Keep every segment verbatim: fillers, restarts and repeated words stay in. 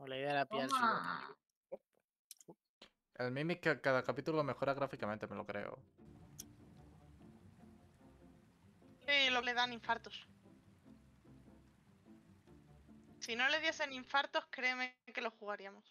O la idea era pillar el Toma. silbato. El Mimic ca- cada capítulo mejora gráficamente, me lo creo. Sí, lo le dan infartos. Si no le diesen infartos, créeme que lo jugaríamos.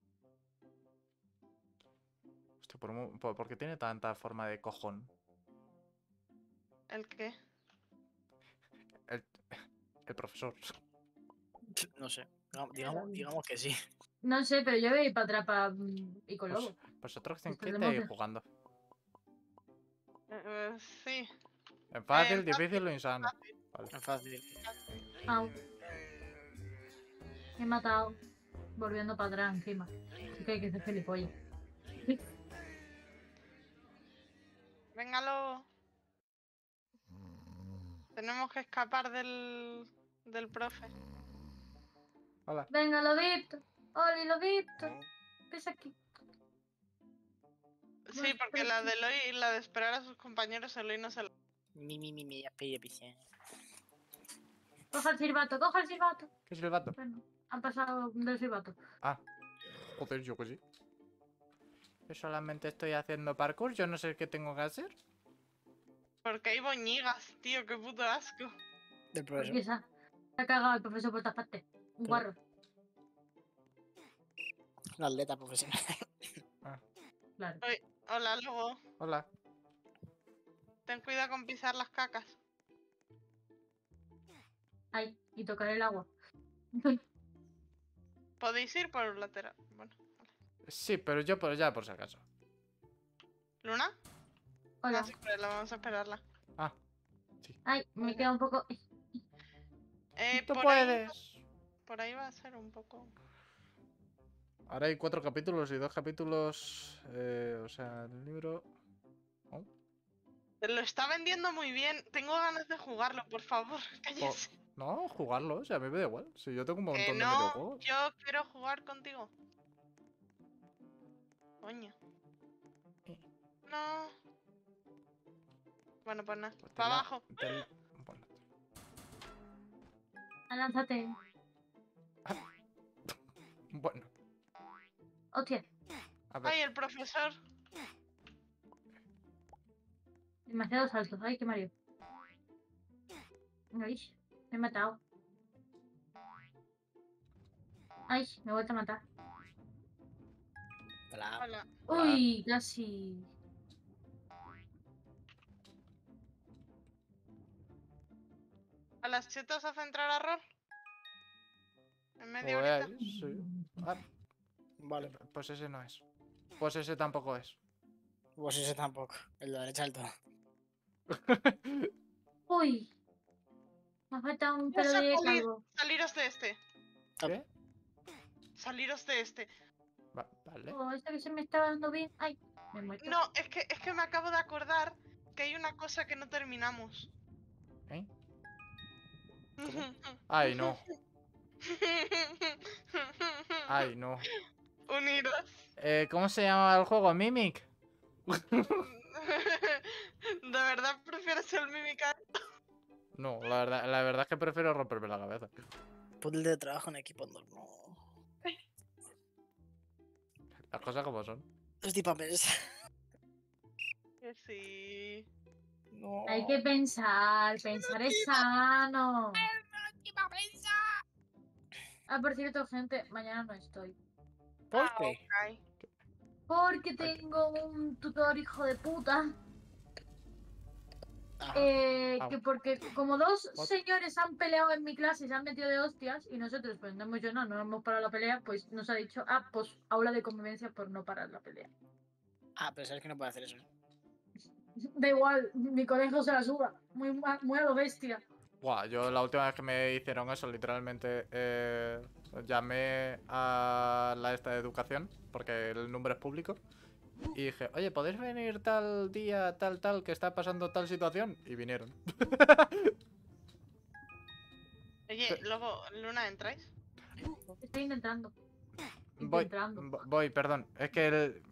Hostia, ¿por, un- por- por qué tiene tanta forma de cojón? ¿El qué? El, el profesor. No sé. Digamos, digamos, digamos que sí. No sé, pero yo voy a ir para atrás para... y con Pues, lobo. vosotros en Esto qué es de estáis moda. jugando. Eh, eh, sí. ¿En fácil, Eh, difícil o insano? Vale. Es fácil. Au. Me he matado. Volviendo para atrás encima. Así que hay que ser gilipollas. Venga, lobo. Tenemos que escapar del, del profe. Hola. Venga, lobito. Oli, lobito. Pisa aquí. Sí, porque la de Eloy y la de esperar a sus compañeros, Eloy no se lo... Mi, mi, mi, mi, ya pedí piscina. Coja el silbato, coja el silbato. ¿Qué es el vato? Bueno, han pasado del silbato. Ah. Joder, yo que sí. Yo solamente estoy haciendo parkour, yo no sé qué tengo que hacer. Porque hay boñigas, tío, qué puto asco. Del Porque profesor. se ha, se ha cagado el profesor por todas partes. Un Claro. guarro. Un atleta profesional. Claro. Hola, lobo. Hola. Ten cuidado con pisar las cacas. Ay, y tocar el agua. Podéis ir por un lateral. Bueno. Sí, pero yo por ya por si acaso. ¿Luna? Hola. No, sí, pero vamos a esperarla. Ah, Ay, me queda un poco... Eh, tú por puedes. Ahí, por ahí va a ser un poco... Ahora hay cuatro capítulos y dos capítulos. Eh, o sea, el libro. Oh, Te lo está vendiendo muy bien. Tengo ganas de jugarlo, por favor. Cállese. no, jugarlo, o sea, a mí me da igual. Si yo tengo un Que montón de no, videojuegos. yo quiero jugar contigo. Coño. Eh. No. Bueno, pues nada. Pues te Para la- abajo. te- bueno. Lánzate. Bueno, Hostia. a ver. Ay, el profesor. Demasiados saltos. Ay, qué Mario. Ay, me he matado. Ay, me he vuelto a matar. Hola. Hola. Uy, casi. ¿A las siete os hace entrar a rol? ¿En media horita? Pues, sí. Ah, Vale. pues ese no es. Pues ese tampoco es. Pues ese tampoco. El de la derecha del todo. Uy. Me ha faltado un Vas pelo a de salir. calvo. Saliros de este. ¿Qué? Saliros de este. Va- vale. Oh, este que se me estaba dando bien. Ay, me he muerto. No, es que, es que me acabo de acordar que hay una cosa que no terminamos. ¿Eh? Ay, no. Ay, no. Unidos. Eh, ¿cómo se llama el juego? ¿Mimic? ¿De verdad prefieres el mimicar? No, la verdad, la verdad es que prefiero romperme la cabeza. Puzzle de trabajo en equipo no. No. Las cosas como son. Estoy para pensar. Que sí. No. Hay que pensar. Pensar es sano. Estoy para pensar. Ah, por cierto, gente, mañana no estoy. ¿Por Ah, qué? ok. Porque tengo un tutor hijo de puta. Ajá. Eh, Ah. que porque como dos What? señores han peleado en mi clase y se han metido de hostias y nosotros pues no hemos hecho nada, no hemos parado la pelea, pues nos ha dicho, ah, pues aula de convivencia por no parar la pelea. Ah, pero sabes que no puede hacer eso. Da igual, mi colegio se la suda, muy, ma- muy a lo bestia. Buah, yo la última vez que me hicieron eso, literalmente, eh, llamé a la esta de educación, porque el nombre es público, y dije, oye, ¿podéis venir tal día, tal, tal, que está pasando tal situación? Y vinieron. Oye, luego, Luna, ¿entráis? Estoy intentando. Voy, Intentando. vo- voy, perdón. Es que el-